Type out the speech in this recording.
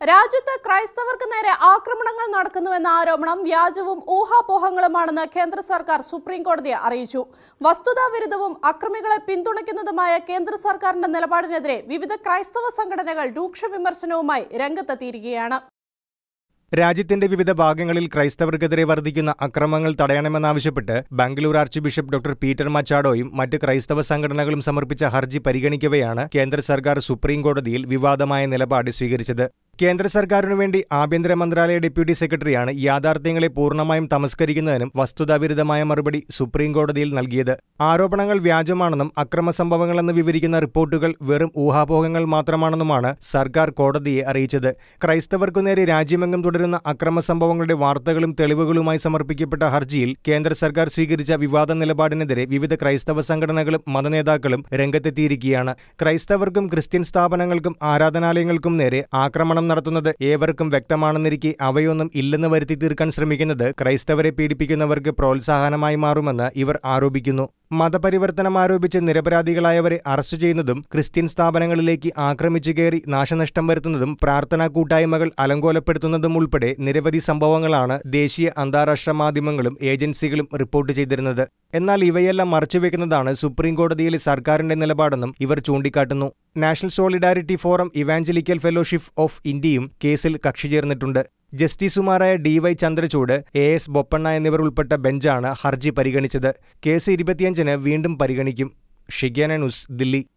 രാജ്യത്ത് ക്രൈസ്തവർക്ക് നേരെ ആക്രമണങ്ങൾ നടക്കുന്നുവെന്ന ആരോപണം വ്യാജവും ഊഹാപോഹങ്ങളുമാണെന്ന് കേന്ദ്ര സർക്കാർ സുപ്രീം കോടതിയെ അറിയിച്ചു. വസ്തുതാവിരുദ്ധവും അക്രമികളെ പിന്തുണയ്ക്കുന്നതുമായ കേന്ദ്ര സർക്കാരിന്റെ നിലപാടിനെതിരെ വിവിധ ക്രൈസ്തവ സംഘടനകൾ രൂക്ഷ വിമർശനവുമായി രംഗത്തെത്തിയിരിക്കുകയാണ്. രാജ്യത്തിന്റെ വിവിധ ഭാഗങ്ങളിൽ ക്രൈസ്തവർക്കെതിരെ വർദ്ധിക്കുന്ന അക്രമങ്ങൾ തടയണമെന്നാവശ്യപ്പെട്ട് Bengaluru archbishop doctor Peter മച്ചാഡോയും മറ്റ് ക്രൈസ്തവ സംഘടനകളും സമർപ്പിച്ച ഹർജി പരിഗണിക്കവെയാണ് കേന്ദ്ര സർക്കാർ സുപ്രീം കോടതിയിൽ വിവാദമായ നിലപാട് സ്വീകരിച്ചത്. കേന്ദ്ര സർക്കാരിനു വേണ്ടി ആഭ്യന്തര മന്ത്രാലയ ഡെപ്യൂട്ടി സെക്രട്ടറിയാണ് യാഥാർത്ഥ്യങ്ങളെ പൂർണ്ണമായും തമസ്കരിക്കുന്നതിനും വസ്തുതാവിരുദ്ധമായ മറുപടി സുപ്രീം കോടതിയിൽ നൽകിയത്. ആരോപണങ്ങൾ വ്യാജമാണെന്നും അക്രമ സംഭവങ്ങളെന്ന് വിവരിക്കുന്ന റിപ്പോർട്ടുകൾ വെറും ഊഹാപോഹങ്ങൾ മാത്രമാണെന്നുമാണ് സർക്കാർ കോടതിയെ അറിയിച്ചത്. ക്രൈസ്തവർക്കു നേരെ രാജ്യമെങ്ങും തുടരുന്ന അക്രമ സംഭവങ്ങളുടെ വാർത്തകളും തെളിവുകളുമായി സമർപ്പിക്കപ്പെട്ട ഹർജിയിൽ കേന്ദ്ര സർക്കാർ സ്വീകരിച്ച വിവാദ നിലപാടിനെതിരെ വിവിധ ക്രൈസ്തവ സംഘടനകളും മതനേതാക്കളും രംഗത്തെത്തിയിരിക്കുകയാണ്. ക്രൈസ്തവർക്കും ക്രിസ്ത്യൻ സ്ഥാപനങ്ങൾക്കും ആരാധനാലയങ്ങൾക്കും നേരെ ആക്രമണം നടത്തുന്നത് ഏവർക്കും വ്യക്തമാണെന്നിരിക്കെ അവയൊന്നും ഇല്ലെന്ന് വരുത്തി തീർക്കാൻ ശ്രമിക്കുന്നത് ക്രൈസ്തവരെ പീഡിപ്പിക്കുന്നവർക്ക് പ്രോത്സാഹനമായി മാറുമെന്ന് ഇവർ ആരോപിക്കുന്നു. മതപരിവർത്തനം ആരോപിച്ച് നിരപരാധികളായവരെ അറസ്റ്റ് ചെയ്യുന്നതും ക്രിസ്ത്യൻ സ്ഥാപനങ്ങളിലേക്ക് ആക്രമിച്ചു കയറി നാശനഷ്ടം വരുത്തുന്നതും പ്രാർത്ഥനാ കൂട്ടായ്മകൾ അലങ്കോലപ്പെടുത്തുന്നതും ഉൾപ്പെടെ നിരവധി സംഭവങ്ങളാണ് ദേശീയ അന്താരാഷ്ട്ര മാധ്യമങ്ങളും ഏജൻസികളും റിപ്പോർട്ട് ചെയ്തിരുന്നത്. എന്നാൽ ഇവയെല്ലാം മറച്ചുവെക്കുന്നതാണ് സുപ്രീം കോടതിയിലെ സർക്കാരിന്റെ നിലപാടെന്നും ഇവർ ചൂണ്ടിക്കാട്ടുന്നു. National solidarity forum evangelical fellowship of ഇന്ത്യയും കേസിൽ കക്ഷി ചേർന്നിട്ടുണ്ട്. ജസ്റ്റിസുമാരായ DY ചന്ദ്രചൂഡ്, AS ബൊപ്പണ്ണ എന്നിവർ ഉൾപ്പെട്ട ബെഞ്ചാണ് ഹർജി പരിഗണിച്ചത്. കേസ് 25-ന് വീണ്ടും പരിഗണിക്കും. ഷിഗ്യാന ന്യൂസ്, ദില്ലി.